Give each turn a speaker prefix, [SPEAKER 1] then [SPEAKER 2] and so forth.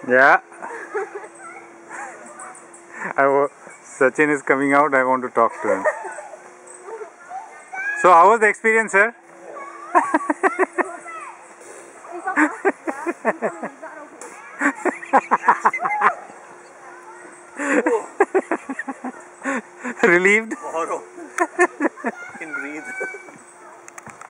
[SPEAKER 1] Yeah. Sachin is coming out. I want to talk to him. So, how was the experience, sir? Relieved?